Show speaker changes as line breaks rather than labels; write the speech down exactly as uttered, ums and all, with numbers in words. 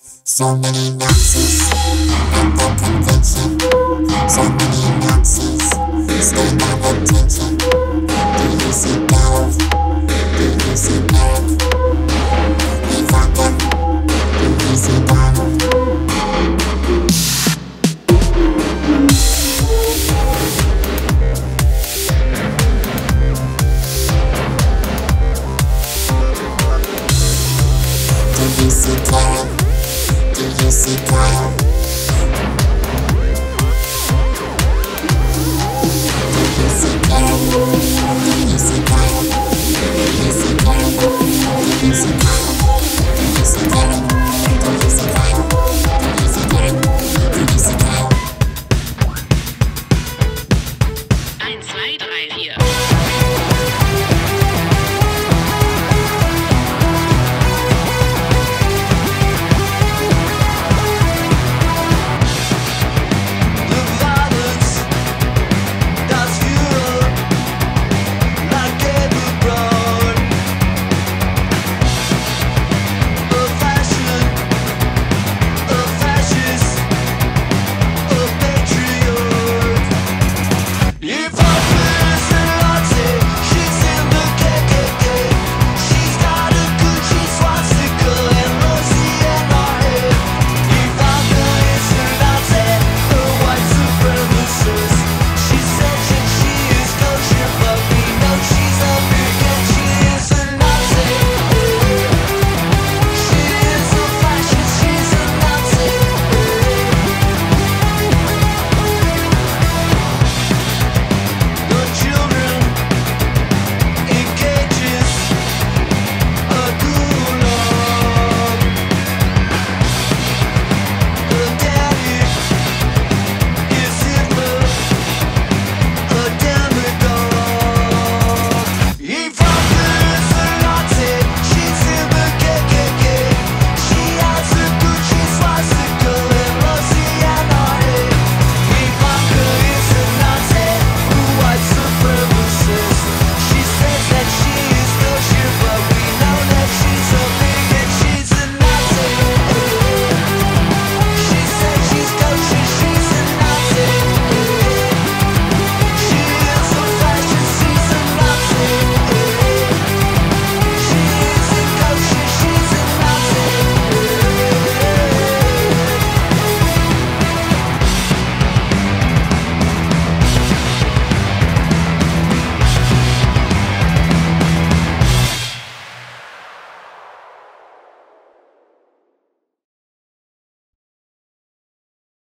So many Nazis at the convention. So many Nazis staying at attention. Do you see Dove? Do you see Eric? Ivankkka? Do you see Donald? Do you see Karen? Do you see Kyle? Do you see Karen? Do you see Kyle? Do you see Karen? Do you see